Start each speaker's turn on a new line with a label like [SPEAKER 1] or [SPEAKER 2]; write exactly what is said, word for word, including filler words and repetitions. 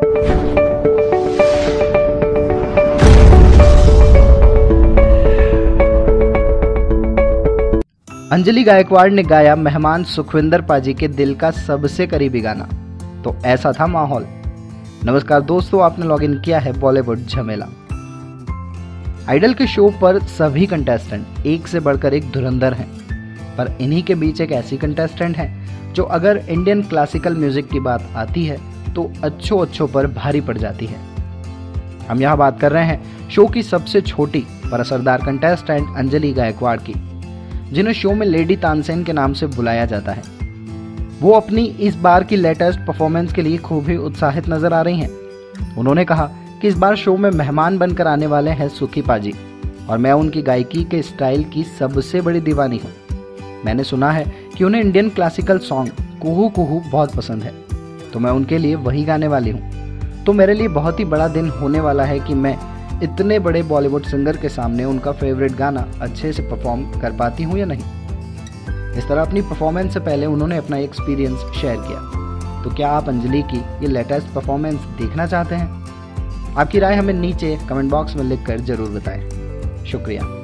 [SPEAKER 1] अंजलि गायकवाड़ ने गाया मेहमान सुखविंदर पाजी के दिल का सबसे करीबी गाना, तो ऐसा था माहौल। नमस्कार दोस्तों, आपने लॉगिन किया है बॉलीवुड झमेला। आइडल के शो पर सभी कंटेस्टेंट एक से बढ़कर एक धुरंधर हैं, पर इन्हीं के बीच एक ऐसी कंटेस्टेंट है जो अगर इंडियन क्लासिकल म्यूजिक की बात आती है तो अच्छों अच्छों पर भारी पड़ जाती है। हम यहाँ बात कर रहे हैं शो की सबसे छोटी पर असरदार कंटेस्टेंट अंजलि गायकवाड़ की, जिन्हें शो में लेडी तानसेन के नाम से बुलाया जाता है। वो अपनी इस बार की लेटेस्ट परफॉर्मेंस के लिए खूब ही उत्साहित नजर आ रही हैं। उन्होंने कहा कि इस बार शो में मेहमान बनकर आने वाले हैं सुखी पाजी और मैं उनकी गायकी के स्टाइल की सबसे बड़ी दीवानी हूँ। मैंने सुना है कि उन्हें Indian classical song Kuhu Kuhu बहुत पसंद है, तो मैं उनके लिए वही गाने वाली हूँ। तो मेरे लिए बहुत ही बड़ा दिन होने वाला है कि मैं इतने बड़े बॉलीवुड सिंगर के सामने उनका फेवरेट गाना अच्छे से परफॉर्म कर पाती हूँ या नहीं। इस तरह अपनी परफॉर्मेंस से पहले उन्होंने अपना एक्सपीरियंस शेयर किया। तो क्या आप अंजलि की ये लेटेस्ट परफॉर्मेंस देखना चाहते हैं? आपकी राय हमें नीचे कमेंट बॉक्स में लिखकर जरूर बताएं। शुक्रिया।